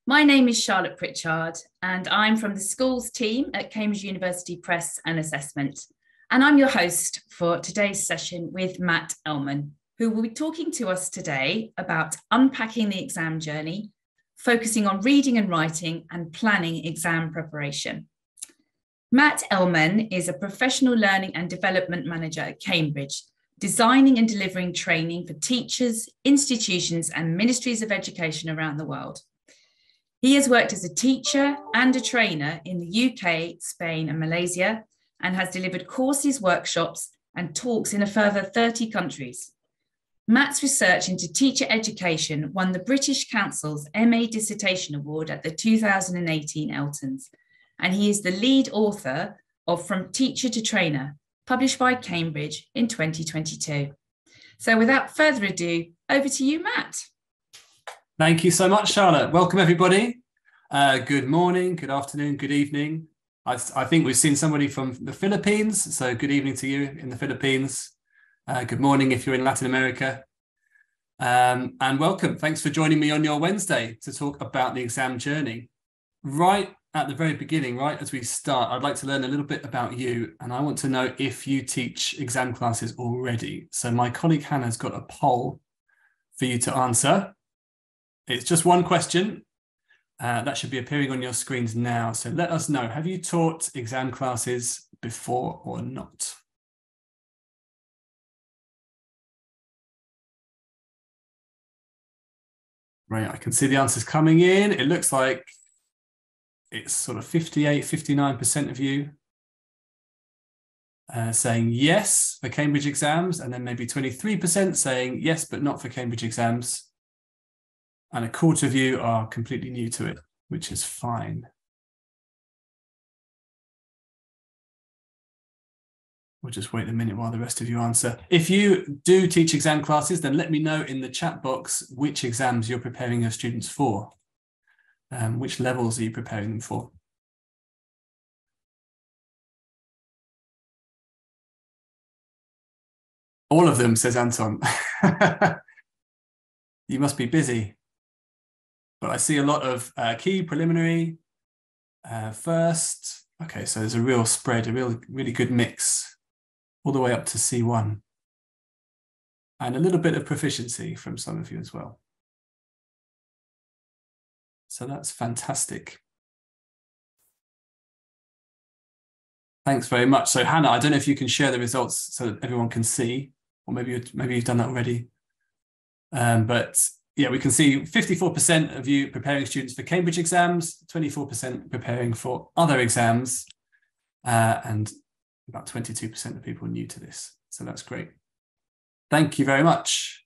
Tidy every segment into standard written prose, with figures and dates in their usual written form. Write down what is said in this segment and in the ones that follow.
My name is Charlotte Pritchard, and I'm from the schools team at Cambridge University Press and Assessment. And I'm your host for today's session with Matt Ellman, who will be talking to us today about unpacking the exam journey, focusing on reading and writing and planning exam preparation. Matt Ellman is a professional learning and development manager at Cambridge, designing and delivering training for teachers, institutions, and ministries of education around the world. He has worked as a teacher and a trainer in the UK, Spain, and Malaysia, and has delivered courses, workshops, and talks in a further 30 countries. Matt's research into teacher education won the British Council's MA Dissertation Award at the 2018 Eltons, and he is the lead author of From Teacher to Trainer, published by Cambridge in 2022. So without further ado, over to you, Matt. Thank you so much, Charlotte. Welcome, everybody. Good morning, good afternoon, good evening. I think we've seen somebody from the Philippines, so good evening to you in the Philippines. Good morning if you're in Latin America. And welcome. Thanks for joining me on your Wednesday to talk about the exam journey. Right at the very beginning, right as we start, I'd like to learn a little bit about you, and I want to know if you teach exam classes already. So my colleague Hannah's got a poll for you to answer. It's just one question. That should be appearing on your screens now. So let us know, have you taught exam classes before or not? Right, I can see the answers coming in. It looks like it's sort of 58, 59% of you saying yes for Cambridge exams, and then maybe 23% saying yes, but not for Cambridge exams. And a quarter of you are completely new to it, which is fine. We'll just wait a minute while the rest of you answer. If you do teach exam classes, then let me know in the chat box which exams you're preparing your students for. Which levels are you preparing them for? All of them, says Anton. You must be busy. But I see a lot of key, preliminary, first. Okay, so there's a real spread, a really good mix, all the way up to C1. And a little bit of proficiency from some of you as well. So that's fantastic. Thanks very much. So Hannah, I don't know if you can share the results so that everyone can see, or maybe you've done that already. But yeah, we can see 54% of you preparing students for Cambridge exams, 24% preparing for other exams, and about 22% of people new to this. So that's great. Thank you very much.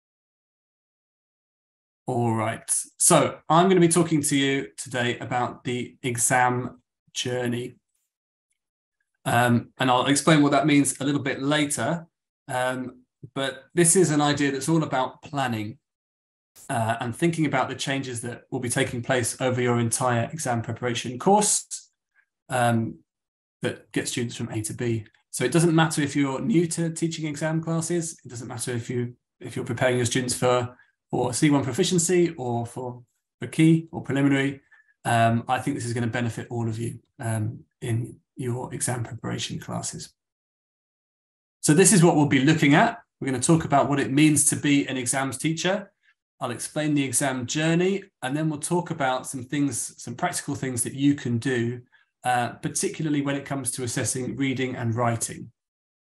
All right. So I'm going to be talking to you today about the exam journey. And I'll explain what that means a little bit later. But this is an idea that's all about planning. And thinking about the changes that will be taking place over your entire exam preparation course that get students from A to B. So it doesn't matter if you're new to teaching exam classes. It doesn't matter if you're preparing your students for C1 proficiency or for key or preliminary. I think this is going to benefit all of you in your exam preparation classes. So this is what we'll be looking at. We're going to talk about what it means to be an exams teacher. I'll explain the exam journey, and then we'll talk about some practical things that you can do, particularly when it comes to assessing reading and writing.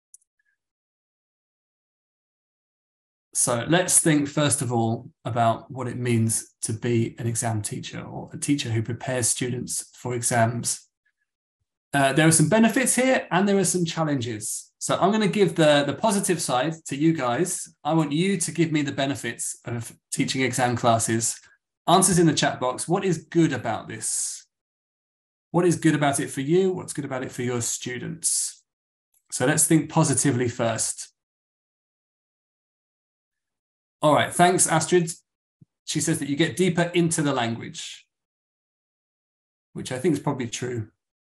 So let's think first of all about what it means to be an exam teacher, or a teacher who prepares students for exams. There are some benefits here and there are some challenges. So I'm going to give the positive side to you guys. I want you to give me the benefits of teaching exam classes. Answers in the chat box. What is good about this? What is good about it for you? What's good about it for your students? So let's think positively first. All right, thanks, Astrid. She says that you get deeper into the language, which I think is probably true.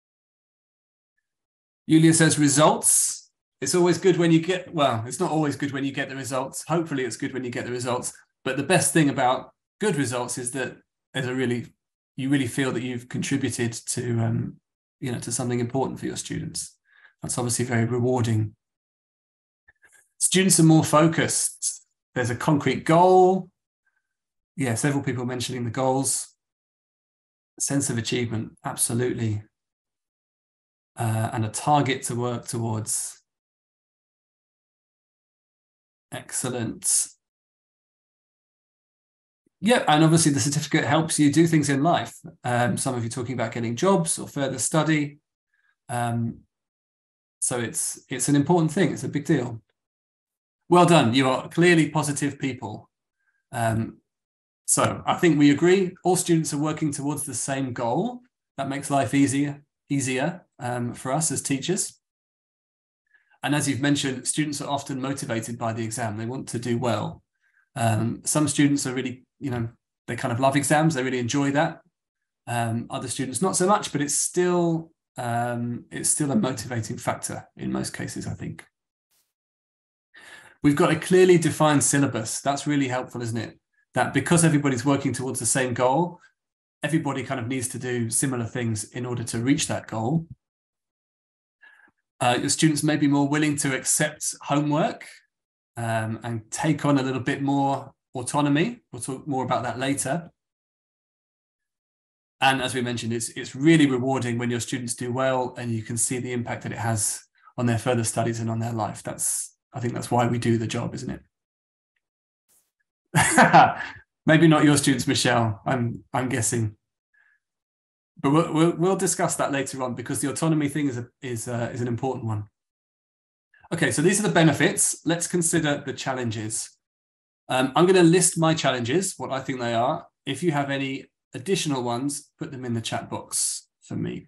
Julia says results. It's always good when you get, well, it's not always good when you get the results. Hopefully it's good when you get the results. But the best thing about good results is that there's a really you really feel that you've contributed to, to something important for your students. That's obviously very rewarding. Students are more focused. There's a concrete goal. Yeah, several people mentioning the goals. Sense of achievement, absolutely. And a target to work towards. Excellent. Yeah, and obviously the certificate helps you do things in life. Some of you talking about getting jobs or further study. So it's an important thing. It's a big deal. Well done. You are clearly positive people. So I think we agree. All students are working towards the same goal. That makes life easier for us as teachers. And as you've mentioned, students are often motivated by the exam. They want to do well. Some students are really, they kind of love exams. They really enjoy that. Other students, not so much, but it's still a motivating factor in most cases, I think. We've got a clearly defined syllabus. That's really helpful, isn't it? That because everybody's working towards the same goal, everybody kind of needs to do similar things in order to reach that goal. Your students may be more willing to accept homework and take on a little bit more autonomy. We'll talk more about that later. And as we mentioned, it's really rewarding when your students do well and you can see the impact that it has on their further studies and on their life. I think that's why we do the job, isn't it? Maybe not your students, Michelle, I'm guessing. But we'll discuss that later on because the autonomy thing is an important one. Okay, so these are the benefits. Let's consider the challenges. I'm going to list my challenges, what I think they are. If you have any additional ones, put them in the chat box for me.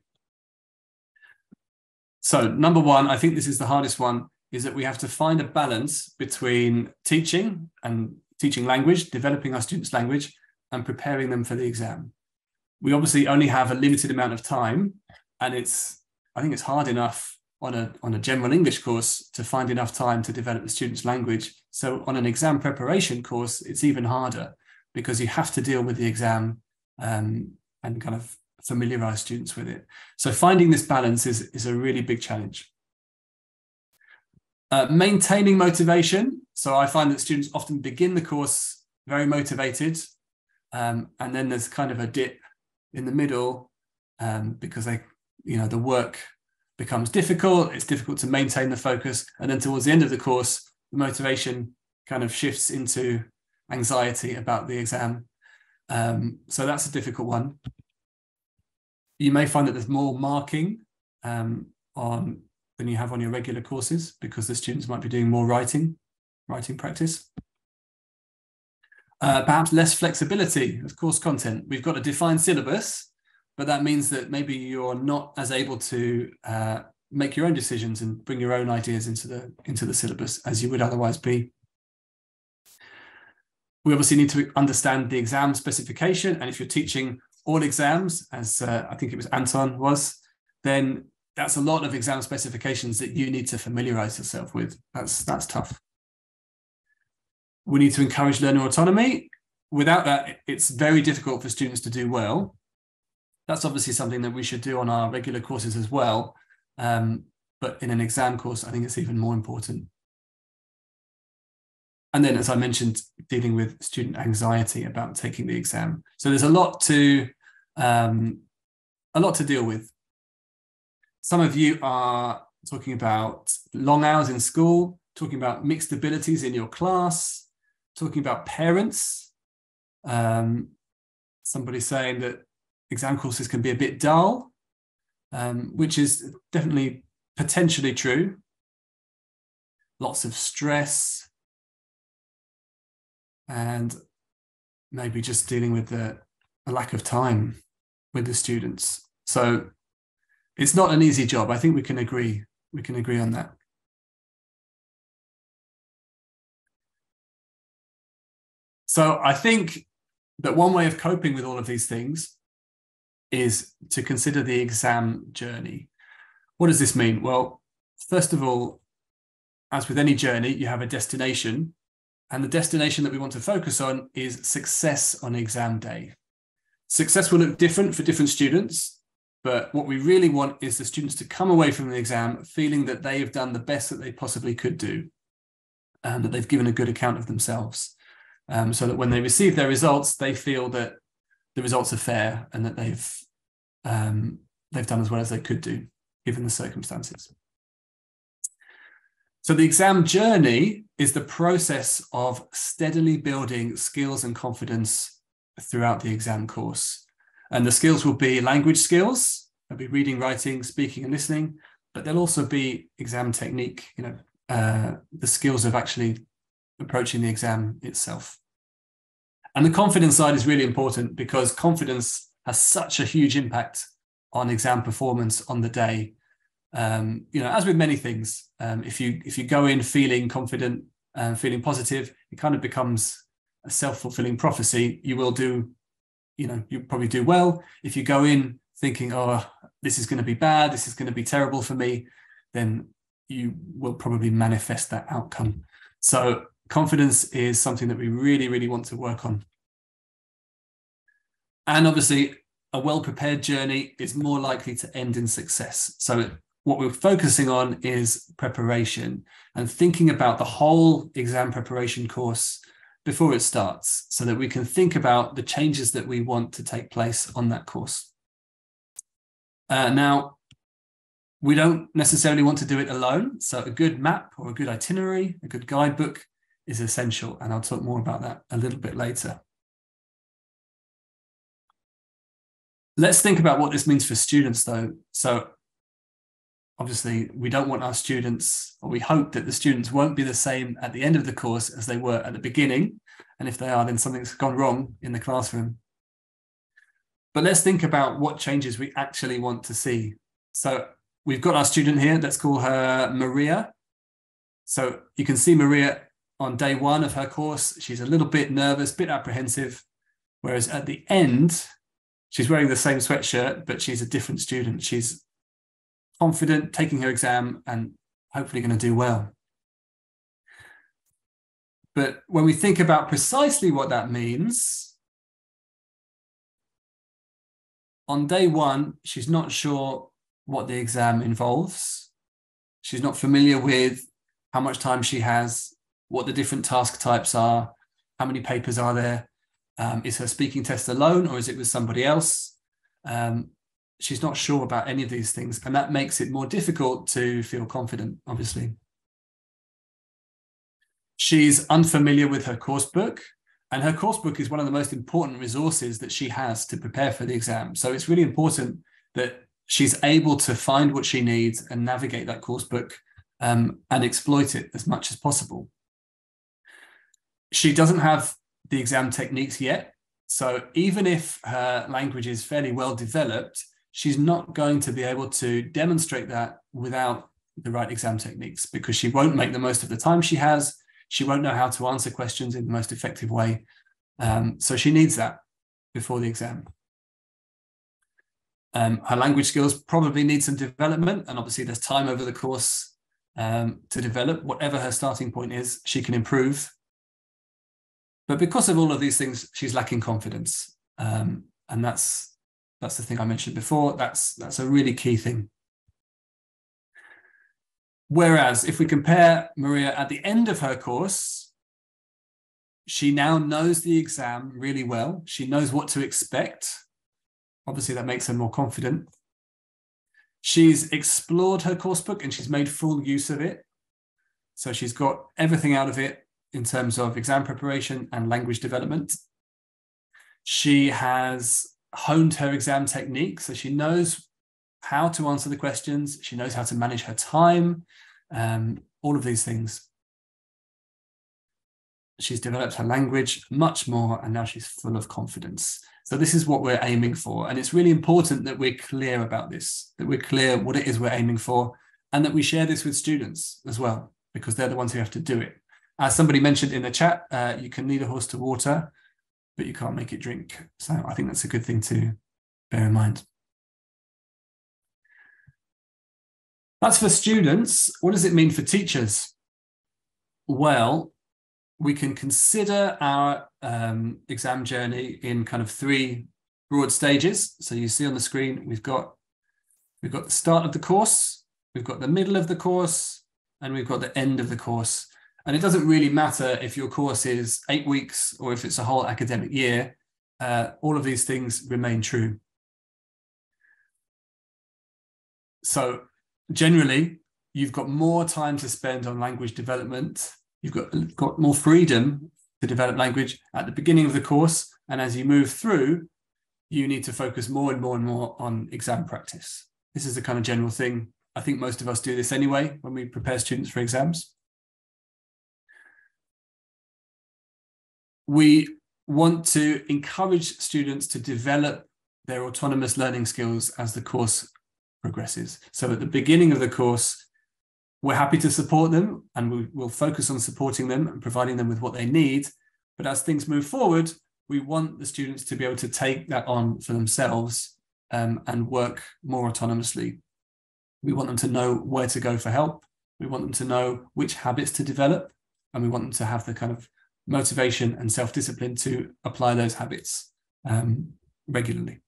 So number one, I think this is the hardest one, is that we have to find a balance between teaching and teaching language, developing our students' language, and preparing them for the exam. We obviously only have a limited amount of time, and I think it's hard enough on a general English course to find enough time to develop the student's language. So on an exam preparation course, it's even harder because you have to deal with the exam and kind of familiarize students with it. So finding this balance is a really big challenge. Maintaining motivation. So I find that students often begin the course very motivated, and then there's kind of a dip in the middle because the work becomes difficult. It's difficult to maintain the focus, and then towards the end of the course, the motivation kind of shifts into anxiety about the exam. So that's a difficult one. You may find that there's more marking than you have on your regular courses because the students might be doing more writing practice. Perhaps less flexibility of course content. We've got a defined syllabus, but that means that maybe you're not as able to make your own decisions and bring your own ideas into the syllabus as you would otherwise be. We obviously need to understand the exam specification, and if you're teaching all exams, as I think it was Anton was, then that's a lot of exam specifications that you need to familiarize yourself with. That's tough. We need to encourage learner autonomy. Without that, it's very difficult for students to do well. That's obviously something that we should do on our regular courses as well. But in an exam course, I think it's even more important. And then, as I mentioned, dealing with student anxiety about taking the exam. So there's a lot to deal with. Some of you are talking about long hours in school, talking about mixed abilities in your class, talking about parents. Somebody saying that exam courses can be a bit dull, which is definitely potentially true. Lots of stress, and maybe just dealing with the lack of time with the students. So it's not an easy job. I think we can agree on that. So I think that one way of coping with all of these things is to consider the exam journey. What does this mean? Well, first of all, as with any journey, you have a destination, and the destination that we want to focus on is success on exam day. Success will look different for different students, but what we really want is the students to come away from the exam feeling that they have done the best that they possibly could do, and that they've given a good account of themselves, so that when they receive their results, they feel that the results are fair and that they've done as well as they could do, given the circumstances. So the exam journey is the process of steadily building skills and confidence throughout the exam course. And the skills will be language skills, there'll be reading, writing, speaking and listening, but there'll also be exam technique, the skills of actually approaching the exam itself. And the confidence side is really important because confidence has such a huge impact on exam performance on the day. As with many things, if you go in feeling confident and feeling positive, it kind of becomes a self-fulfilling prophecy. You will do, you probably do well. If you go in thinking, oh, this is going to be bad, this is going to be terrible for me, then you will probably manifest that outcome. So confidence is something that we really, really want to work on. And obviously, a well-prepared journey is more likely to end in success. So what we're focusing on is preparation and thinking about the whole exam preparation course before it starts, so that we can think about the changes that we want to take place on that course. Now, we don't necessarily want to do it alone. So a good map or a good itinerary, a good guidebook is essential. And I'll talk more about that a little bit later. Let's think about what this means for students, though. So obviously, we don't want our students, or we hope that the students won't be the same at the end of the course as they were at the beginning. And if they are, then something's gone wrong in the classroom. But let's think about what changes we actually want to see. So we've got our student here. Let's call her Maria. So you can see Maria on day one of her course. She's a little bit nervous, a bit apprehensive. Whereas at the end, she's wearing the same sweatshirt, but she's a different student. She's confident, taking her exam, and hopefully going to do well. But when we think about precisely what that means, on day one, she's not sure what the exam involves. She's not familiar with how much time she has, what the different task types are, how many papers are there. Is her speaking test alone, or is it with somebody else? She's not sure about any of these things, and that makes it more difficult to feel confident, obviously. She's unfamiliar with her course book, and her course book is one of the most important resources that she has to prepare for the exam. So it's really important that she's able to find what she needs and navigate that course book and exploit it as much as possible. She doesn't have the exam techniques yet. So even if her language is fairly well developed, she's not going to be able to demonstrate that without the right exam techniques, because she won't make the most of the time she has. She won't know how to answer questions in the most effective way. So she needs that before the exam. Her language skills probably need some development, and obviously there's time over the course to develop. Whatever her starting point is, she can improve. But because of all of these things, she's lacking confidence. And that's the thing I mentioned before. That's a really key thing. Whereas if we compare Maria at the end of her course, she now knows the exam really well. She knows what to expect. Obviously, that makes her more confident. She's explored her course book and she's made full use of it. So she's got everything out of it in terms of exam preparation and language development. She has honed her exam technique, so she knows how to answer the questions. She knows how to manage her time, all of these things. She's developed her language much more, and now she's full of confidence. So this is what we're aiming for. And it's really important that we're clear about this, that we're clear what it is we're aiming for, and that we share this with students as well, because they're the ones who have to do it. As somebody mentioned in the chat, you can lead a horse to water, but you can't make it drink. So I think that's a good thing to bear in mind. That's for students. What does it mean for teachers? Well, we can consider our exam journey in kind of three broad stages. So you see on the screen, we've got the start of the course, we've got the middle of the course, and we've got the end of the course. And it doesn't really matter if your course is 8 weeks or if it's a whole academic year, all of these things remain true. So generally, you've got more time to spend on language development. You've got more freedom to develop language at the beginning of the course. And as you move through, you need to focus more and more and more on exam practice. This is the kind of general thing. I think most of us do this anyway when we prepare students for exams. We want to encourage students to develop their autonomous learning skills as the course progresses. So at the beginning of the course, we're happy to support them, and we will focus on supporting them and providing them with what they need. But as things move forward, we want the students to be able to take that on for themselves and work more autonomously. We want them to know where to go for help. We want them to know which habits to develop, and we want them to have the kind of motivation and self-discipline to apply those habits regularly.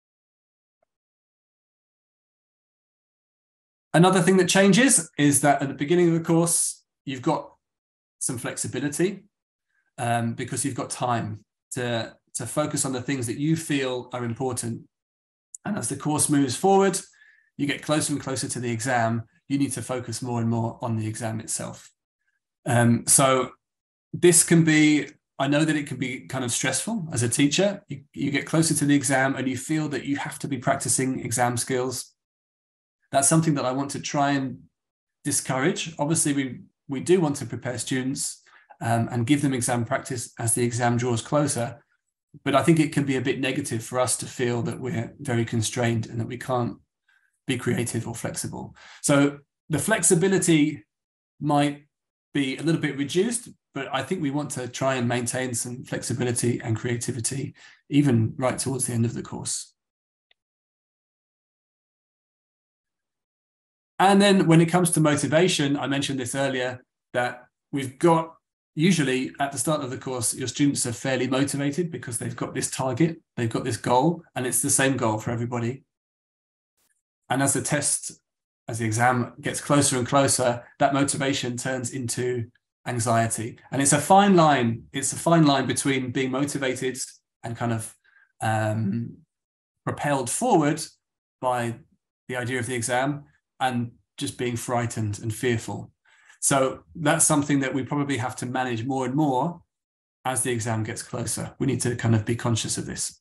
Another thing that changes is that at the beginning of the course, you've got some flexibility because you've got time to focus on the things that you feel are important. And as the course moves forward, you get closer and closer to the exam, you need to focus more and more on the exam itself. So this can be, I know that it can be kind of stressful as a teacher. You get closer to the exam and you feel that you have to be practicing exam skills. That's something that I want to try and discourage. Obviously, we do want to prepare students and give them exam practice as the exam draws closer. But I think it can be a bit negative for us to feel that we're very constrained and that we can't be creative or flexible. So the flexibility might be a little bit reduced, but I think we want to try and maintain some flexibility and creativity, even right towards the end of the course. And then when it comes to motivation, I mentioned this earlier, that we've got, usually at the start of the course, your students are fairly motivated because they've got this target, they've got this goal, and it's the same goal for everybody. And as the exam gets closer and closer, that motivation turns into anxiety. And it's a fine line. It's a fine line between being motivated and kind of propelled forward by the idea of the exam and just being frightened and fearful. So that's something that we probably have to manage more and more as the exam gets closer. We need to kind of be conscious of this.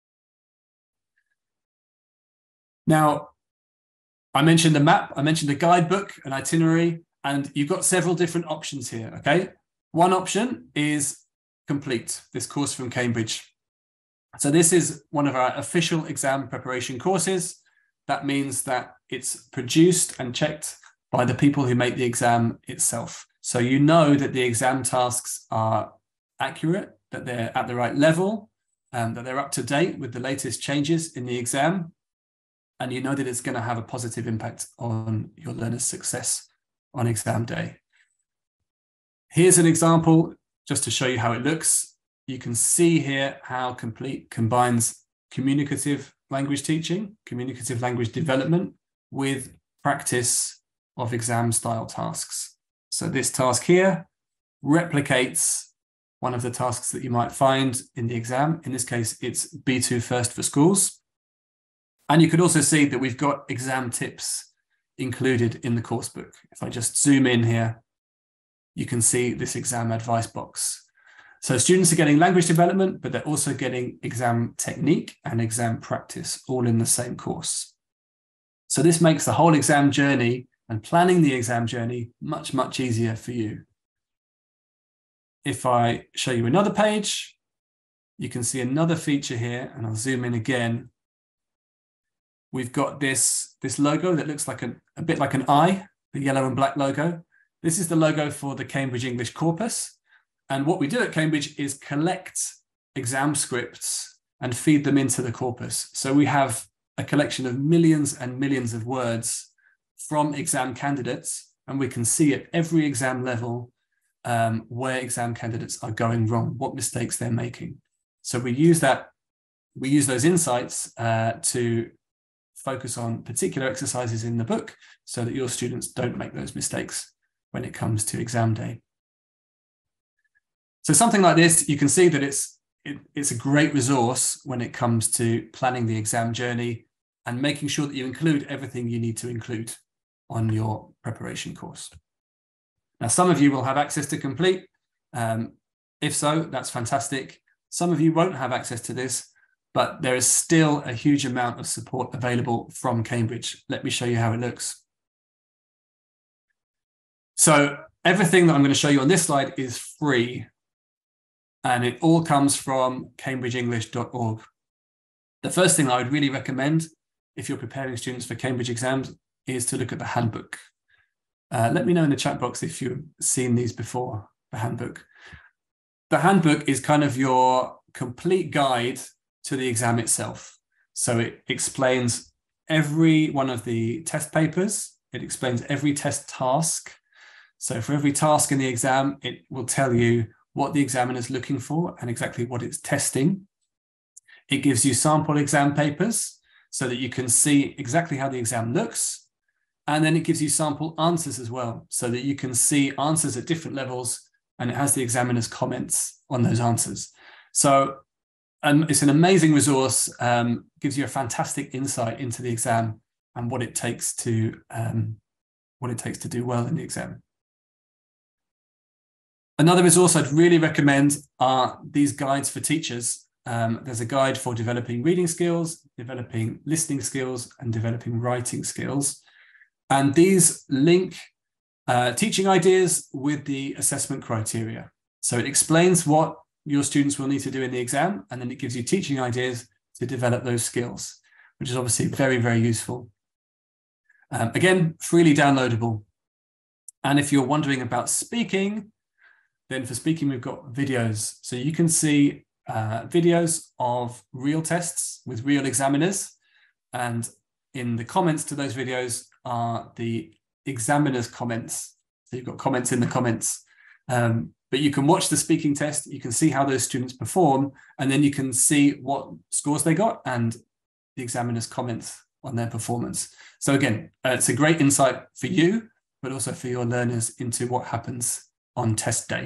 Now, I mentioned the map, I mentioned the guidebook, an itinerary, and you've got several different options here, okay? One option is complete, this course from Cambridge. So this is one of our official exam preparation courses. That means that it's produced and checked by the people who make the exam itself. So you know that the exam tasks are accurate, that they're at the right level, that they're up to date with the latest changes in the exam, and you know that it's going to have a positive impact on your learners' success on exam day. Here's an example just to show you how it looks. You can see here how Complete combines communicative language teaching, communicative language development with practice of exam style tasks. So this task here replicates one of the tasks that you might find in the exam. In this case, it's B2 First for Schools. And you could also see that we've got exam tips included in the course book. If I just zoom in here, you can see this exam advice box. So students are getting language development, but they're also getting exam technique and exam practice all in the same course. So this makes the whole exam journey and planning the exam journey much, much easier for you. If I show you another page, you can see another feature here, and I'll zoom in again. We've got this logo that looks like a bit like an eye, the yellow and black logo. This is the logo for the Cambridge English Corpus. And what we do at Cambridge is collect exam scripts and feed them into the corpus. So we have a collection of millions and millions of words from exam candidates, and we can see at every exam level where exam candidates are going wrong, what mistakes they're making. So we use that we use those insights to focus on particular exercises in the book so that your students don't make those mistakes when it comes to exam day. So something like this, you can see that it's a great resource when it comes to planning the exam journey and making sure that you include everything you need to include on your preparation course. Now, some of you will have access to Complete. If so, that's fantastic. Some of you won't have access to this, but there is still a huge amount of support available from Cambridge. Let me show you how it looks. So everything that I'm going to show you on this slide is free, and it all comes from cambridgeenglish.org. The first thing I would really recommend if you're preparing students for Cambridge exams is to look at the handbook. Let me know in the chat box if you've seen these before, the handbook. The handbook is kind of your complete guide to the exam itself. So it explains every one of the test papers. It explains every test task. So for every task in the exam, it will tell you what the examiner is looking for and exactly what it's testing. It gives you sample exam papers so that you can see exactly how the exam looks. And then it gives you sample answers as well, so that you can see answers at different levels, and it has the examiner's comments on those answers. So it's an amazing resource, gives you a fantastic insight into the exam and what it takes to do well in the exam. Another resource I'd really recommend are these guides for teachers. There's a guide for developing reading skills, developing listening skills, and developing writing skills. And these link teaching ideas with the assessment criteria. So it explains what your students will need to do in the exam, and then it gives you teaching ideas to develop those skills, which is obviously very, very useful. Again, freely downloadable. And if you're wondering about speaking, then for speaking, we've got videos. So you can see videos of real tests with real examiners. And in the comments to those videos are the examiner's comments. So you've got comments in the comments. But you can watch the speaking test, you can see how those students perform, and then you can see what scores they got and the examiner's comments on their performance. So again, it's a great insight for you, but also for your learners into what happens on test day.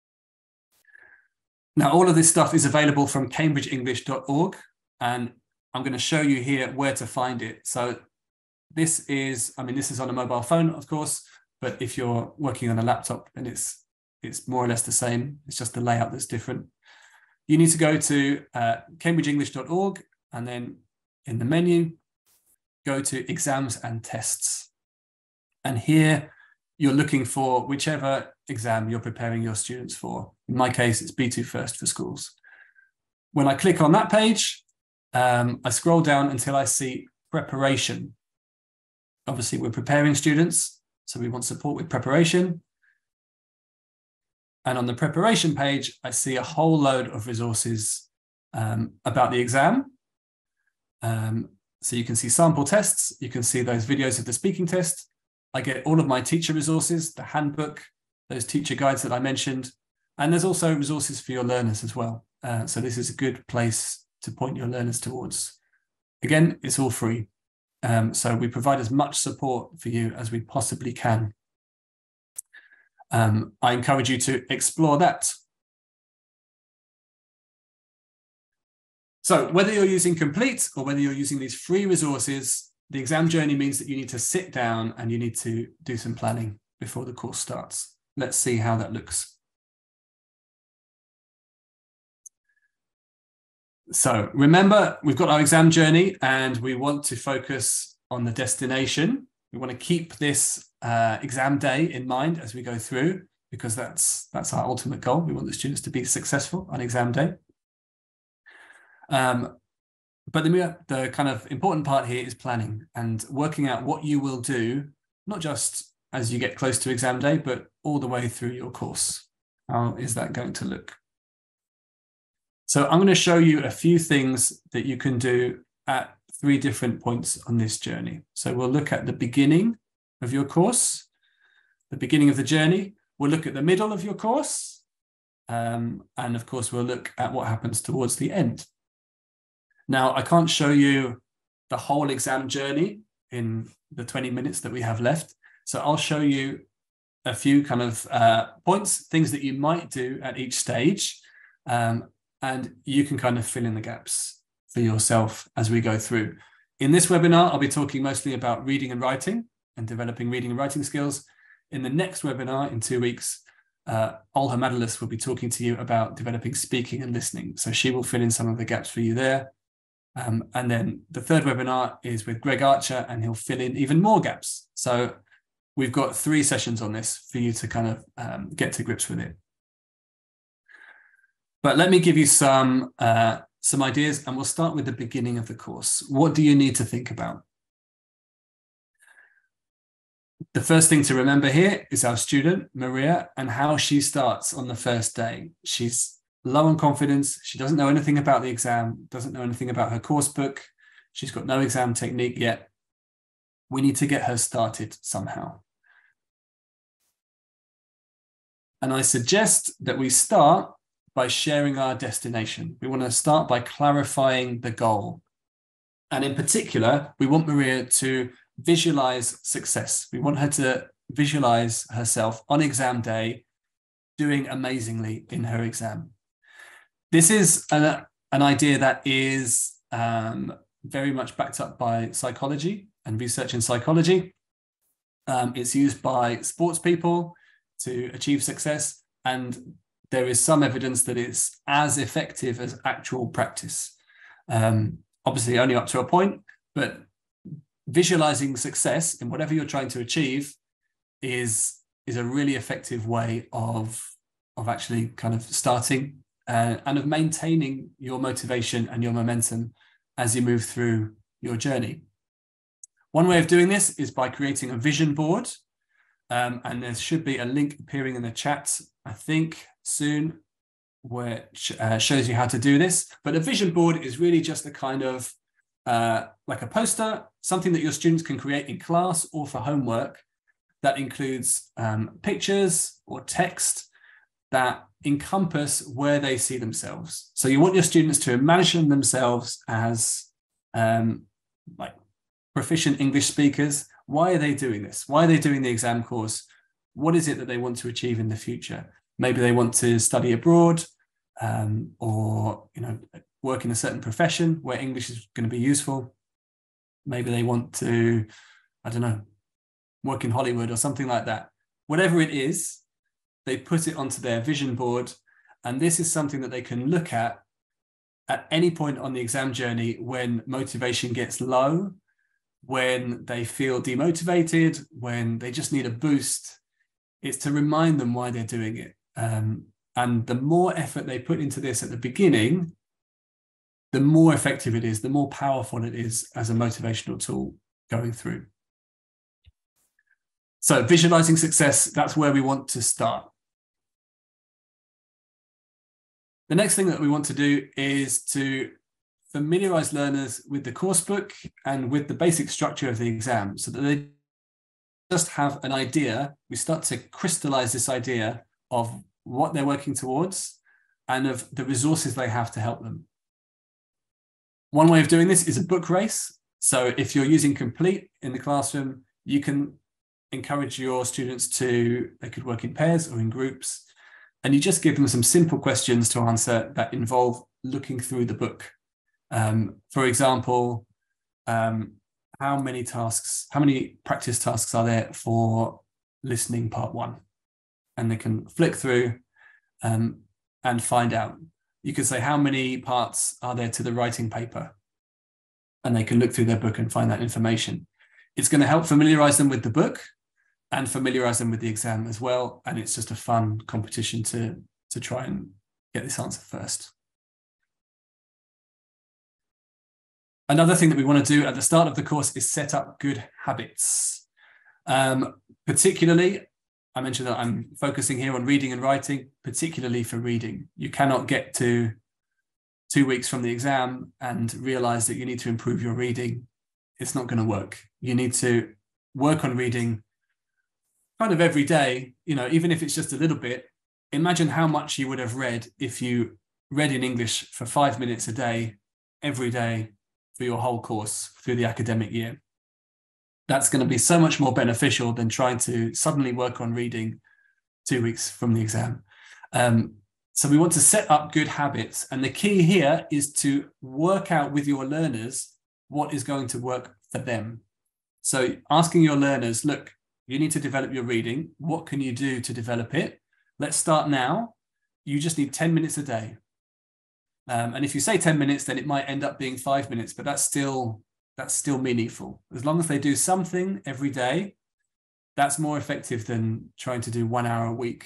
Now, all of this stuff is available from cambridgeenglish.org, and I'm going to show you here where to find it. So this is on a mobile phone, of course, but if you're working on a laptop, then it's more or less the same. It's just the layout that's different. You need to go to cambridgeenglish.org, and then in the menu, go to exams and tests. And here you're looking for whichever exam you're preparing your students for. In my case, it's B2 First for schools. When I click on that page, I scroll down until I see preparation. Obviously, we're preparing students, so we want support with preparation. And on the preparation page, I see a whole load of resources about the exam. So you can see sample tests, you can see those videos of the speaking test. I get all of my teacher resources, the handbook, those teacher guides that I mentioned, and there's also resources for your learners as well. So this is a good place to point your learners towards. Again, it's all free. So we provide as much support for you as we possibly can. I encourage you to explore that. So whether you're using Complete or whether you're using these free resources, the exam journey means that you need to sit down and you need to do some planning before the course starts. Let's see how that looks. So remember, we've got our exam journey and we want to focus on the destination. We want to keep this exam day in mind as we go through, because that's our ultimate goal. We want the students to be successful on exam day. But the kind of important part here is planning and working out what you will do, not just as you get close to exam day, but all the way through your course. How is that going to look? So I'm going to show you a few things that you can do at 3 different points on this journey. So we'll look at the beginning of your course, the beginning of the journey. We'll look at the middle of your course. And of course, we'll look at what happens towards the end. Now, I can't show you the whole exam journey in the 20 minutes that we have left. So I'll show you a few kind of points, things that you might do at each stage. And you can kind of fill in the gaps for yourself as we go through. In this webinar, I'll be talking mostly about reading and writing and developing reading and writing skills. In the next webinar in 2 weeks, Olha Madalis will be talking to you about developing speaking and listening. So she will fill in some of the gaps for you there. And then the third webinar is with Greg Archer, and he'll fill in even more gaps. So we've got 3 sessions on this for you to kind of get to grips with it. But let me give you some ideas, and we'll start with the beginning of the course. What do you need to think about? The first thing to remember here is our student, Maria, and how she starts on the first day. She's low on confidence. She doesn't know anything about the exam, doesn't know anything about her course book. She's got no exam technique yet. We need to get her started somehow. And I suggest that we start by sharing our destination. We want to start by clarifying the goal. And in particular, we want Maria to visualize success. We want her to visualize herself on exam day doing amazingly in her exam. This is an idea that is very much backed up by psychology and research in psychology. It's used by sports people to achieve success, and there is some evidence that it's as effective as actual practice. Obviously only up to a point, but visualizing success in whatever you're trying to achieve is a really effective way of actually kind of starting and of maintaining your motivation and your momentum as you move through your journey. One way of doing this is by creating a vision board. And there should be a link appearing in the chat, I think, soon, which shows you how to do this. But a vision board is really just a kind of like a poster, something that your students can create in class or for homework that includes pictures or text that encompass where they see themselves. So you want your students to imagine themselves as like proficient English speakers. Why are they doing this? Why are they doing the exam course? What is it that they want to achieve in the future? Maybe they want to study abroad or work in a certain profession where English is going to be useful. Maybe they want to, I don't know, work in Hollywood or something like that. Whatever it is, they put it onto their vision board. And this is something that they can look at any point on the exam journey when motivation gets low, when they feel demotivated, when they just need a boost. It's to remind them why they're doing it. And the more effort they put into this at the beginning, the more effective it is, the more powerful it is as a motivational tool going through. So visualizing success, that's where we want to start. The next thing that we want to do is to familiarize learners with the course book and with the basic structure of the exam so that they just have an idea. We start to crystallize this idea of what they're working towards and of the resources they have to help them. One way of doing this is a book race. So if you're using Complete in the classroom, you can encourage your students they could work in pairs or in groups, and you just give them some simple questions to answer that involve looking through the book. For example, how many practice tasks are there for listening part 1? And they can flick through and find out. You can say, how many parts are there to the writing paper? And they can look through their book and find that information. It's going to help familiarize them with the book and familiarize them with the exam as well. And it's just a fun competition to try and get this answer first. Another thing that we want to do at the start of the course is set up good habits. Particularly, I mentioned that I'm focusing here on reading and writing, particularly for reading. You cannot get to 2 weeks from the exam and realize that you need to improve your reading. It's not going to work. You need to work on reading kind of every day, even if it's just a little bit. Imagine how much you would have read if you read in English for 5 minutes a day every day for your whole course through the academic year. That's going to be so much more beneficial than trying to suddenly work on reading 2 weeks from the exam. So we want to set up good habits. And the key here is to work out with your learners what is going to work for them. So asking your learners, look, you need to develop your reading. What can you do to develop it? Let's start now. You just need 10 minutes a day. And if you say 10 minutes, then it might end up being 5 minutes, but that's still meaningful. As long as they do something every day, that's more effective than trying to do 1 hour a week,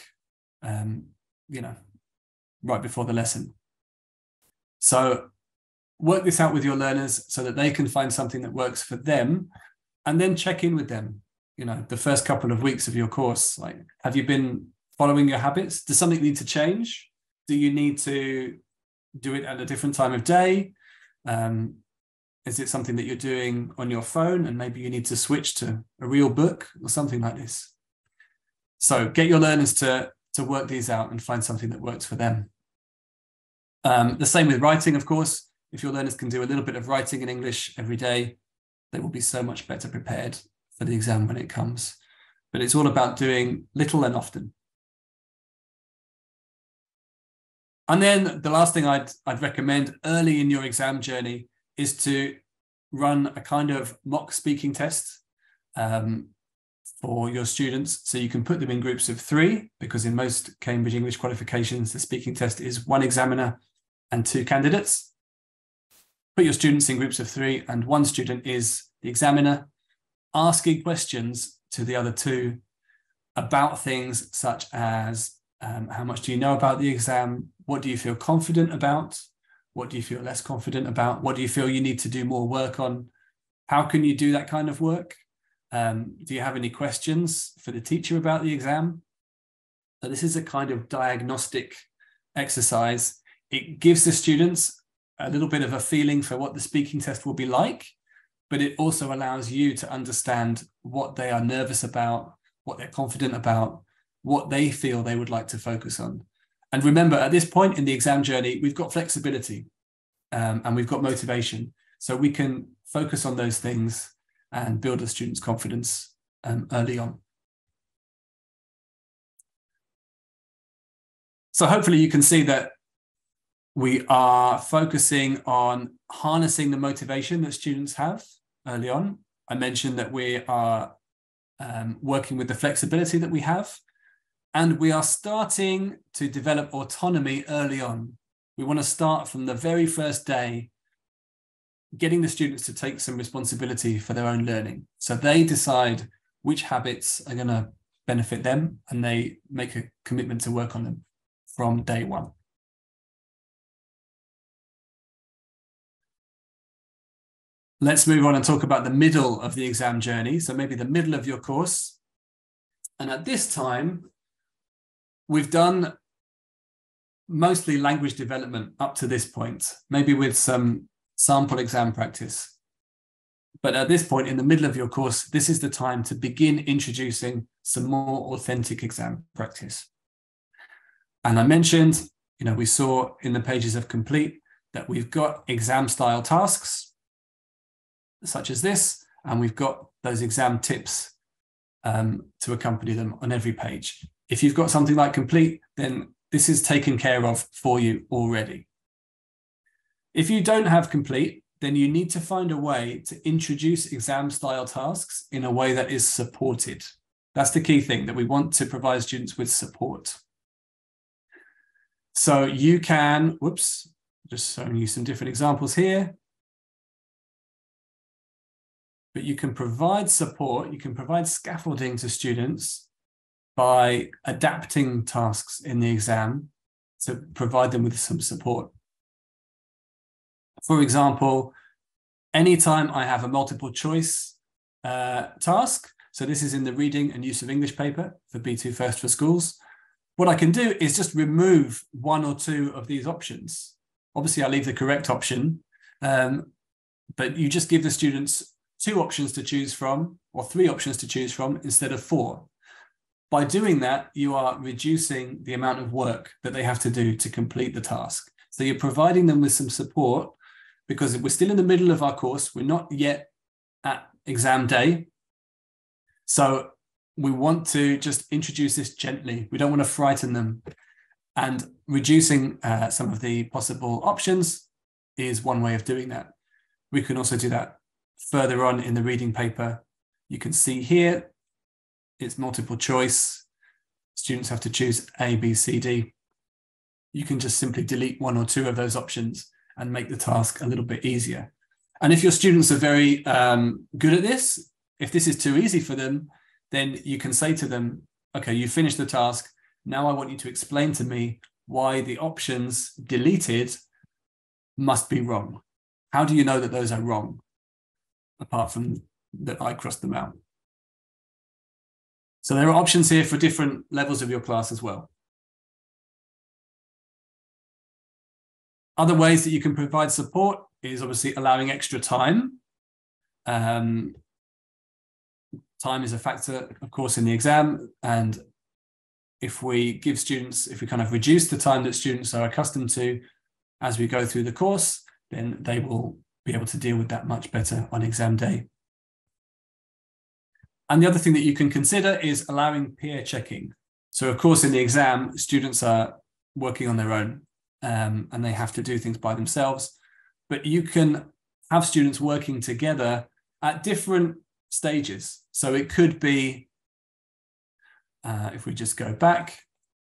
right before the lesson. So work this out with your learners so that they can find something that works for them, and then check in with them. The first couple of weeks of your course, like, have you been following your habits? Does something need to change? Do you need to do it at a different time of day? Is it something that you're doing on your phone and maybe you need to switch to a real book or something like this? So get your learners to work these out and find something that works for them. The same with writing, of course. If your learners can do a little bit of writing in English every day, they will be so much better prepared for the exam when it comes. But it's all about doing little and often. And then the last thing I'd recommend early in your exam journey is to run a kind of mock speaking test for your students. So you can put them in groups of 3, because in most Cambridge English qualifications, the speaking test is 1 examiner and 2 candidates. Put your students in groups of 3, and 1 student is the examiner, asking questions to the other 2 about things such as how much do you know about the exam? What do you feel confident about? What do you feel less confident about? What do you feel you need to do more work on? How can you do that kind of work? Do you have any questions for the teacher about the exam? So this is a kind of diagnostic exercise. It gives the students a little bit of a feeling for what the speaking test will be like, but it also allows you to understand what they are nervous about, what they're confident about, what they feel they would like to focus on. And remember, at this point in the exam journey, we've got flexibility and we've got motivation. So we can focus on those things and build the students' confidence early on. So hopefully you can see that we are focusing on harnessing the motivation that students have early on. I mentioned that we are working with the flexibility that we have, and we are starting to develop autonomy early on. We want to start from the very first day, getting the students to take some responsibility for their own learning. So they decide which habits are going to benefit them, and they make a commitment to work on them from day 1. Let's move on and talk about the middle of the exam journey. So maybe the middle of your course. And at this time, we've done mostly language development up to this point, maybe with some sample exam practice. But at this point in the middle of your course, this is the time to begin introducing some more authentic exam practice. And I mentioned, we saw in the pages of Complete that we've got exam style tasks such as this, and we've got those exam tips to accompany them on every page. If you've got something like Complete, then this is taken care of for you already. If you don't have Complete, then you need to find a way to introduce exam style tasks in a way that is supported. That's the key thing, that we want to provide students with support. So you can, just showing you some different examples here. But you can provide support, you can provide scaffolding to students by adapting tasks in the exam to provide them with some support. For example, anytime I have a multiple choice task, so this is in the reading and use of English paper for B2 First for Schools, what I can do is just remove 1 or 2 of these options. Obviously, I leave the correct option, but you just give the students 2 options to choose from, or 3 options to choose from instead of 4. By doing that, you are reducing the amount of work that they have to do to complete the task. So you're providing them with some support because we're still in the middle of our course. We're not yet at exam day. So we want to just introduce this gently. We don't want to frighten them. And reducing some of the possible options is one way of doing that. We can also do that further on in the reading paper. You can see here, it's multiple choice. Students have to choose A, B, C, D. You can just simply delete one or two of those options and make the task a little bit easier. And if your students are very good at this, if this is too easy for them, then you can say to them, okay, you finished the task. Now I want you to explain to me why the options deleted must be wrong. How do you know that those are wrong, apart from that I crossed them out? So there are options here for different levels of your class as well. Other ways that you can provide support is obviously allowing extra time. Time is a factor, of course, in the exam. And if we give students, if we kind of reduce the time that students are accustomed to as we go through the course, then they will be able to deal with that much better on exam day. And the other thing that you can consider is allowing peer checking. So of course, in the exam, students are working on their own and they have to do things by themselves, but you can have students working together at different stages. So it could be, if we just go back,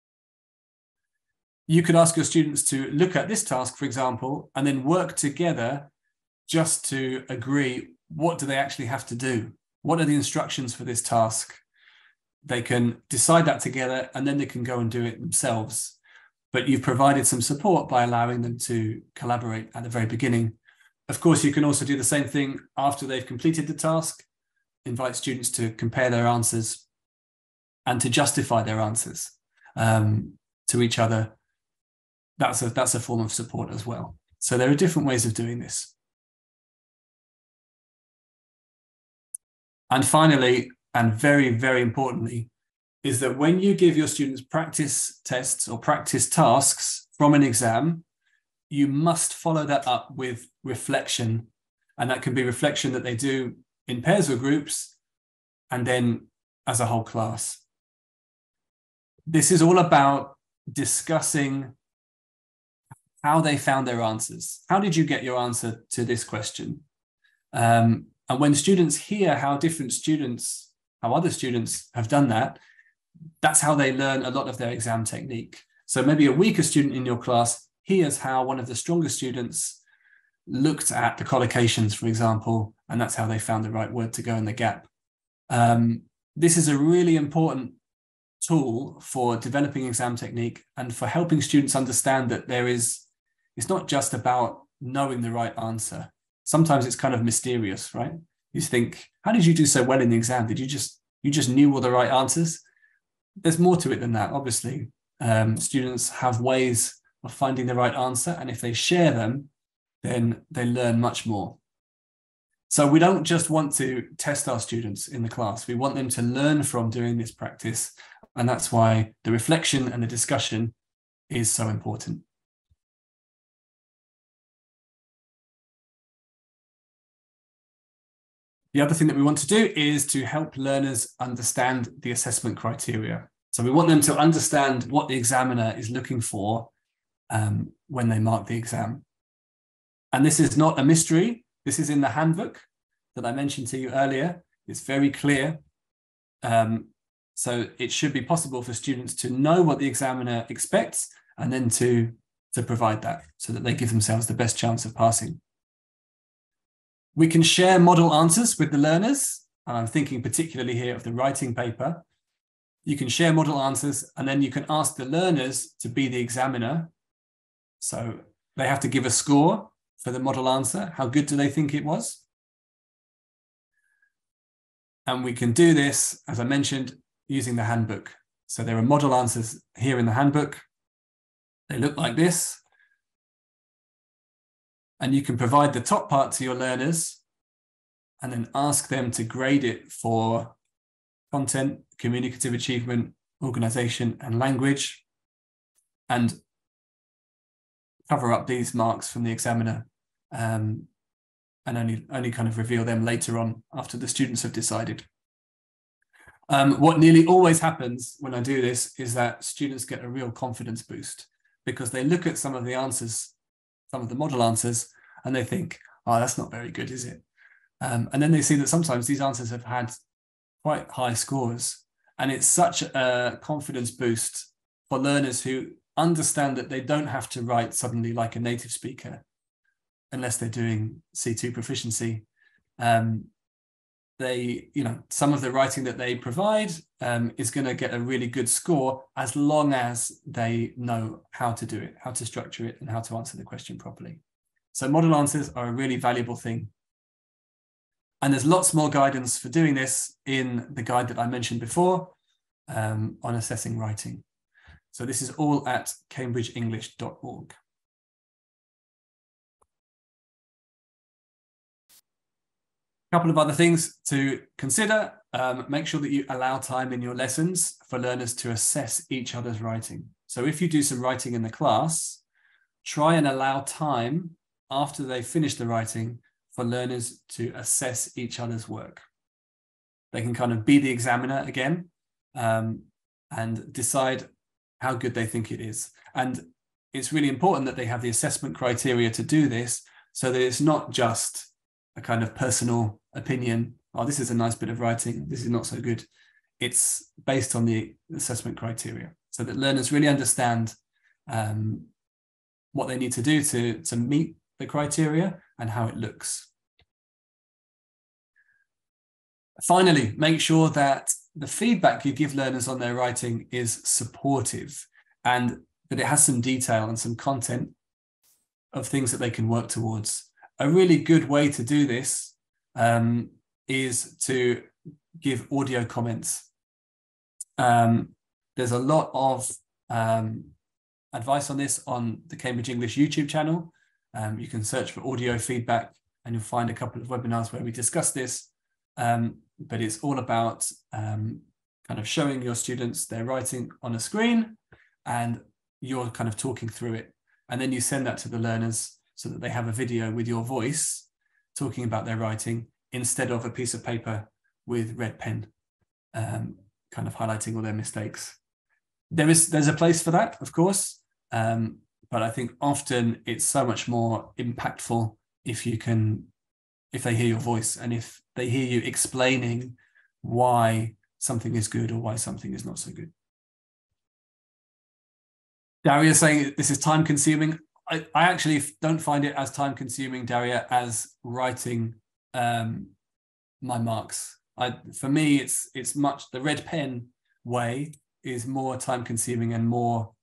you could ask your students to look at this task, for example, and then work together just to agree, what do they actually have to do? What are the instructions for this task? They can decide that together and then they can go and do it themselves. But you've provided some support by allowing them to collaborate at the very beginning. Of course, you can also do the same thing after they've completed the task, invite students to compare their answers and to justify their answers to each other. That's a form of support as well. So there are different ways of doing this. And finally, and very, very importantly, is that when you give your students practice tests or practice tasks from an exam, you must follow that up with reflection. And that can be reflection that they do in pairs or groups, and then as a whole class. This is all about discussing how they found their answers. How did you get your answer to this question? And when students hear how other students have done that, that's how they learn a lot of their exam technique. So maybe a weaker student in your class hears how one of the stronger students looked at the collocations, for example, and that's how they found the right word to go in the gap. This is a really important tool for developing exam technique and for helping students understand that it's not just about knowing the right answer. Sometimes it's kind of mysterious, right? You think, how did you do so well in the exam? Did you just knew all the right answers? There's more to it than that, obviously. Students have ways of finding the right answer, and if they share them, then they learn much more. So we don't just want to test our students in the class. We want them to learn from doing this practice, and that's why the reflection and the discussion is so important. The other thing that we want to do is to help learners understand the assessment criteria. So we want them to understand what the examiner is looking for when they mark the exam. And this is not a mystery. This is in the handbook that I mentioned to you earlier. It's very clear. So it should be possible for students to know what the examiner expects and then to provide that so that they give themselves the best chance of passing. We can share model answers with the learners. And I'm thinking particularly here of the writing paper. You can share model answers and then you can ask the learners to be the examiner. So they have to give a score for the model answer. How good do they think it was? And we can do this, as I mentioned, using the handbook. So there are model answers here in the handbook. They look like this. And you can provide the top part to your learners and then ask them to grade it for content, communicative achievement, organization, and language, and cover up these marks from the examiner. and only kind of reveal them later on after the students have decided. What nearly always happens when I do this is that students get a real confidence boost, because they look at some of the answers, some of the model answers, and they think, oh, that's not very good, is it? And then they see that sometimes these answers have had quite high scores. And it's such a confidence boost for learners who understand that they don't have to write suddenly like a native speaker unless they're doing C2 proficiency. Some of the writing that they provide is going to get a really good score as long as they know how to do it, how to structure it, and how to answer the question properly. So model answers are a really valuable thing. And there's lots more guidance for doing this in the guide that I mentioned before on assessing writing. So this is all at cambridgeenglish.org. A couple of other things to consider. Make sure that you allow time in your lessons for learners to assess each other's writing. So if you do some writing in the class, try and allow time after they finish the writing for learners to assess each other's work. They can kind of be the examiner again and decide how good they think it is. And it's really important that they have the assessment criteria to do this, so that it's not just a kind of personal opinion. Oh, this is a nice bit of writing, this is not so good. It's based on the assessment criteria, so that learners really understand what they need to do to meet the criteria and how it looks. Finally, make sure that the feedback you give learners on their writing is supportive and that it has some detail and some content of things that they can work towards. A really good way to do this is to give audio comments. There's a lot of advice on this on the Cambridge English YouTube channel. You can search for audio feedback and you'll find a couple of webinars where we discuss this. But it's all about kind of showing your students their writing on a screen and you're kind of talking through it. And then you send that to the learners so that they have a video with your voice talking about their writing instead of a piece of paper with red pen, kind of highlighting all their mistakes. There's a place for that, of course, but I think often it's so much more impactful if they hear your voice and if they hear you explaining why something is good or why something is not so good. Daria is saying this is time consuming. I actually don't find it as time consuming, Daria, as writing my marks. For me, it's much, the red pen way is more time consuming and more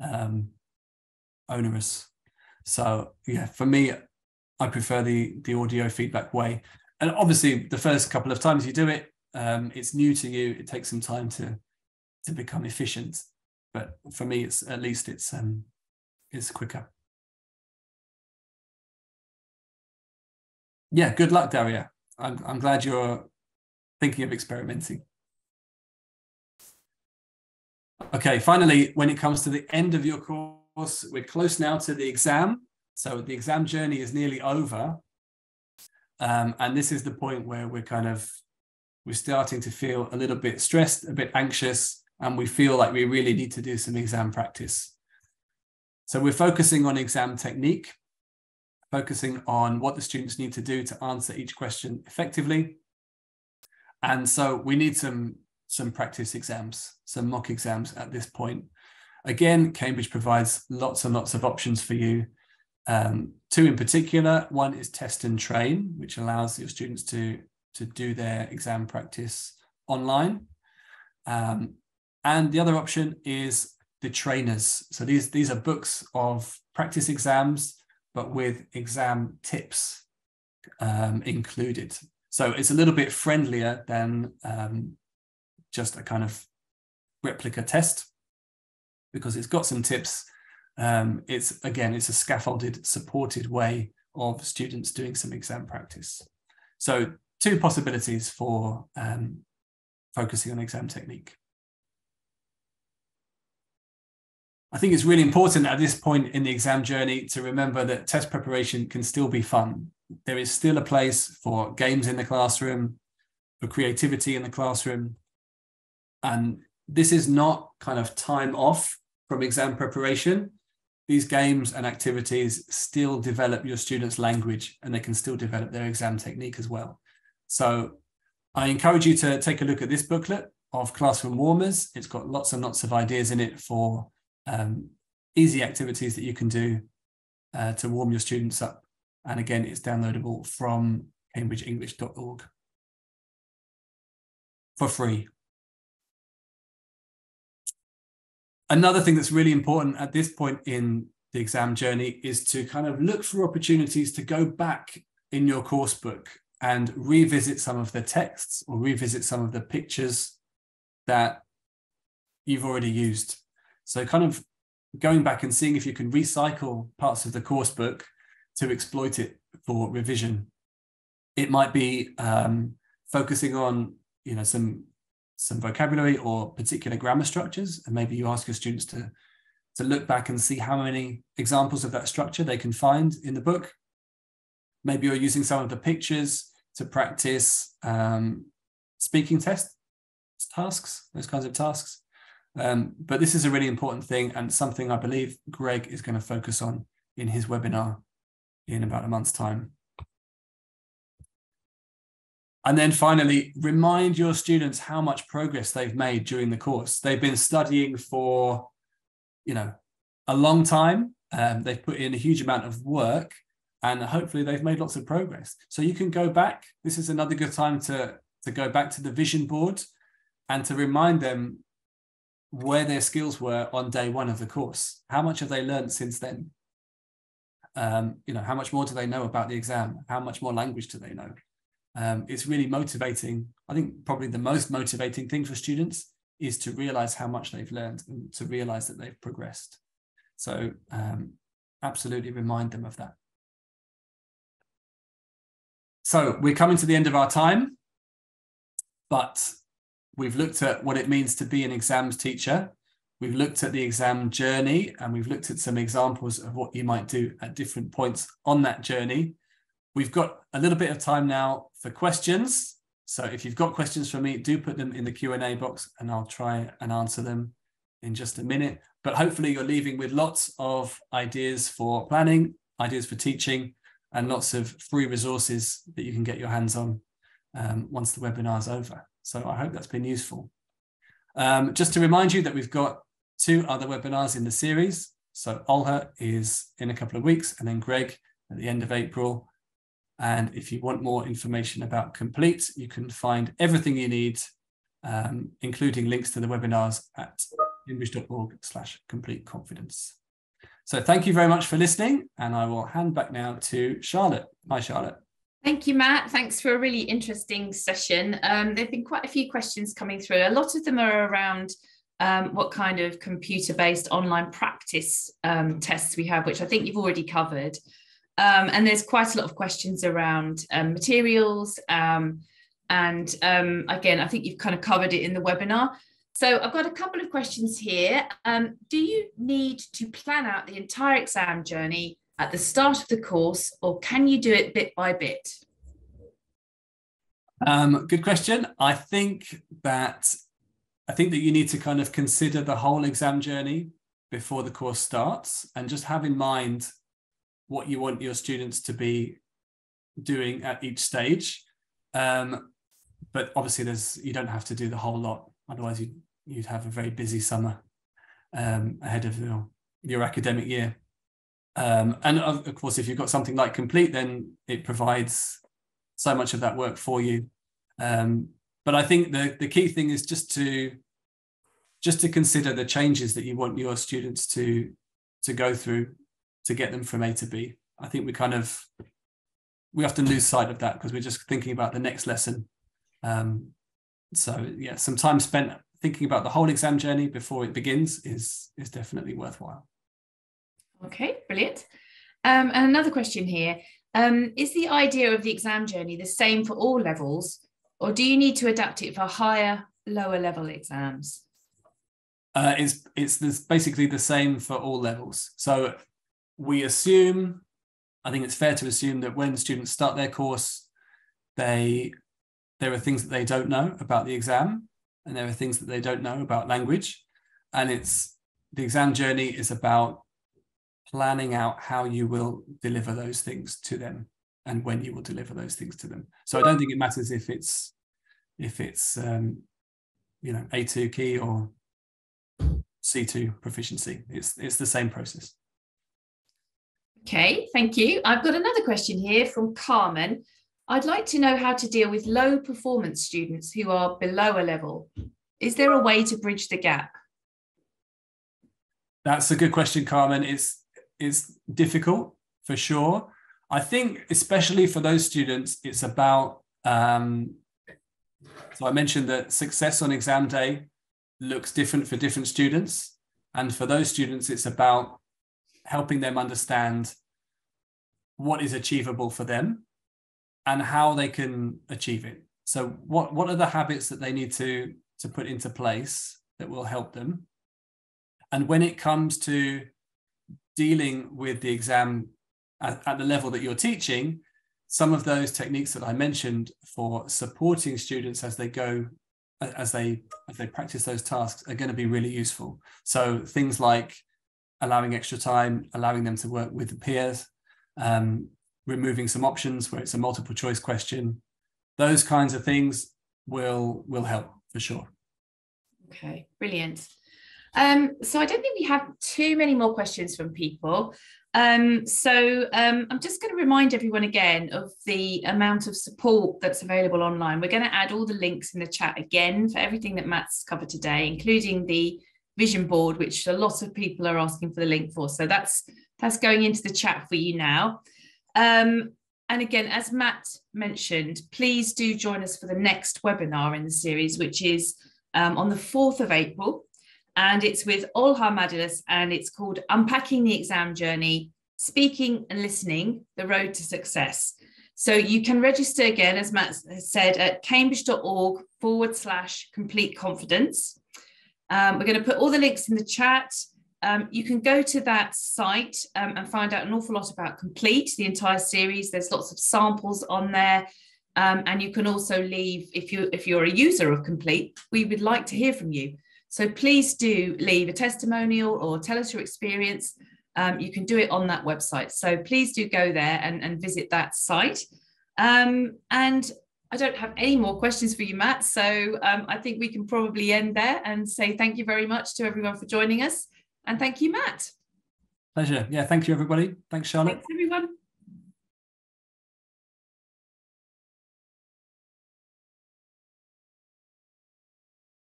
onerous. So yeah, for me, I prefer the audio feedback way. And obviously the first couple of times you do it, it's new to you. It takes some time to become efficient. But for me, it's quicker. Yeah, good luck, Daria. I'm glad you're thinking of experimenting. Okay, finally, when it comes to the end of your course, we're close now to the exam. So the exam journey is nearly over. And this is the point where we're starting to feel a little bit stressed, a bit anxious, and we feel like we really need to do some exam practice. So we're focusing on exam technique, focusing on what the students need to do to answer each question effectively. And so we need some practice exams, some mock exams at this point. Again, Cambridge provides lots and lots of options for you. Two in particular. One is Test and Train, which allows your students to do their exam practice online. And the other option is the Trainers. So these are books of practice exams, but with exam tips included. So it's a little bit friendlier than just a kind of replica test because it's got some tips. It's a scaffolded, supported way of students doing some exam practice. So two possibilities for focusing on exam technique. I think it's really important at this point in the exam journey to remember that test preparation can still be fun. There is still a place for games in the classroom, for creativity in the classroom. And this is not kind of time off from exam preparation. These games and activities still develop your students' language, and they can still develop their exam technique as well. So I encourage you to take a look at this booklet of Classroom Warmers. It's got lots and lots of ideas in it for easy activities that you can do to warm your students up. And again, it's downloadable from cambridgeenglish.org for free. Another thing that's really important at this point in the exam journey is to kind of look for opportunities to go back in your course book and revisit some of the texts or revisit some of the pictures that you've already used. So kind of going back and seeing if you can recycle parts of the course book to exploit it for revision. It might be focusing on, some vocabulary or particular grammar structures, and maybe you ask your students to look back and see how many examples of that structure they can find in the book. Maybe you're using some of the pictures to practice speaking tasks, those kinds of tasks. But this is a really important thing, and something I believe Greg is going to focus on in his webinar in about a month's time. And then finally, remind your students how much progress they've made during the course. They've been studying for, a long time. They've put in a huge amount of work, and hopefully they've made lots of progress. So you can go back. This is another good time to go back to the vision board and to remind them where their skills were on day one of the course. How much have they learned since then? How much more do they know about the exam? How much more language do they know? It's really motivating. I think probably the most motivating thing for students is to realize how much they've learned and to realize that they've progressed. So absolutely remind them of that. So we're coming to the end of our time, but we've looked at what it means to be an exams teacher. We've looked at the exam journey, and we've looked at some examples of what you might do at different points on that journey. We've got a little bit of time now for questions. So if you've got questions for me, do put them in the Q&A box and I'll try and answer them in just a minute. But hopefully you're leaving with lots of ideas for planning, ideas for teaching, and lots of free resources that you can get your hands on once the webinar's over. So I hope that's been useful. Just to remind you that we've got 2 other webinars in the series. So Olha is in a couple of weeks, and then Greg at the end of April. And if you want more information about Complete, you can find everything you need, including links to the webinars at cambridge.org/completeconfidence. So thank you very much for listening, and I will hand back now to Charlotte. Hi, Charlotte. Thank you, Matt. Thanks for a really interesting session. There have been quite a few questions coming through. A lot of them are around what kind of computer-based online practice tests we have, which I think you've already covered. And there's quite a lot of questions around materials. Again, I think you've kind of covered it in the webinar. So I've got a couple of questions here. Do you need to plan out the entire exam journey at the start of the course, or can you do it bit by bit? Good question. I think that you need to kind of consider the whole exam journey before the course starts, and just have in mind what you want your students to be doing at each stage. But obviously you don't have to do the whole lot. Otherwise you'd have a very busy summer ahead of your academic year. And of course, if you've got something like Complete, then it provides so much of that work for you. But I think the key thing is just to consider the changes that you want your students to go through to get them from A to B. I think we often lose sight of that because we're just thinking about the next lesson. So yeah, some time spent thinking about the whole exam journey before it begins is definitely worthwhile. Okay, brilliant. And another question here. Is the idea of the exam journey the same for all levels, or do you need to adapt it for higher, lower level exams? It's basically the same for all levels. So we assume, I think it's fair to assume that when students start their course, there are things that they don't know about the exam, and there are things that they don't know about language. And the exam journey is about planning out how you will deliver those things to them and when you will deliver those things to them. So I don't think it matters if it's A2 key or C2 proficiency. It's the same process. Okay, thank you. I've got another question here from Carmen. I'd like to know how to deal with low performance students who are below a level. Is there a way to bridge the gap? That's a good question, Carmen. It's difficult for sure. I think especially for those students, it's about, so I mentioned that success on exam day looks different for different students. And for those students, it's about helping them understand what is achievable for them and how they can achieve it. So what are the habits that they need to put into place that will help them? And when it comes to dealing with the exam at the level that you're teaching, some of those techniques that I mentioned for supporting students as they go, as they practice those tasks are going to be really useful. So things like allowing extra time, allowing them to work with the peers, removing some options where it's a multiple choice question, those kinds of things will help for sure. Okay, brilliant. So I don't think we have too many more questions from people. I'm just going to remind everyone again of the amount of support that's available online. We're going to add all the links in the chat again for everything that Matt's covered today, including the vision board, which a lot of people are asking for the link for. So that's going into the chat for you now. And again, as Matt mentioned, please do join us for the next webinar in the series, which is on the 4th of April. And it's with Olha Madalis, and it's called Unpacking the Exam Journey, Speaking and Listening, The Road to Success. So you can register again, as Matt has said, at cambridge.org/complete confidence. We're going to put all the links in the chat. You can go to that site and find out an awful lot about Complete, the entire series. There's lots of samples on there. And you can also leave, if you're a user of Complete, we would like to hear from you. So please do leave a testimonial or tell us your experience. You can do it on that website. So please do go there and visit that site. And I don't have any more questions for you, Matt. So I think we can probably end there and say thank you very much to everyone for joining us. And thank you, Matt. Pleasure. Yeah, thank you, everybody. Thanks, Charlotte. Thanks, everyone.